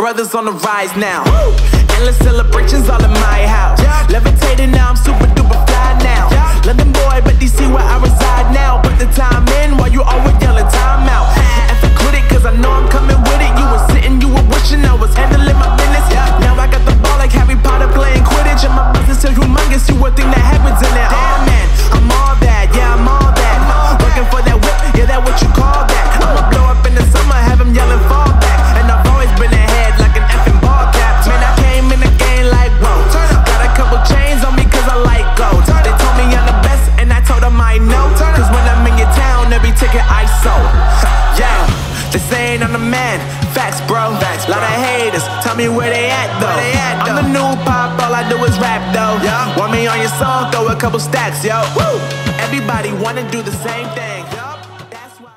brothers on the rise now. Endless celebrations all in my house. Levitating now, I'm super duper fly now. London boy, but DC where I reside now. Put the time in while you always yelling time out. And for quit it, cause I know I'm coming with it. You were sitting, you were wishing I was handling my business. Now I got the ball like Harry Potter playing Quidditch. And my business is humongous, you would think that happens in it. Oh man, I'm all that, yeah, I'm all that. Looking for that whip, yeah, that what you call that. I'ma blow up in the summer, have them yelling fall back. And I've always been ahead like an effing ball cap. Man, I came in the game like, whoa. Got a couple chains on me cause I like gold. They told me I'm the best and I told them I know. Cause when I'm in your town, every ticket I sold. Yeah, they saying I'm the man. Facts, bro. Lot of haters, tell me where they at though. I'm the new pop, all I do is rap though. Want me on your song, throw a couple stacks, yo. Everybody wanna do the same thing.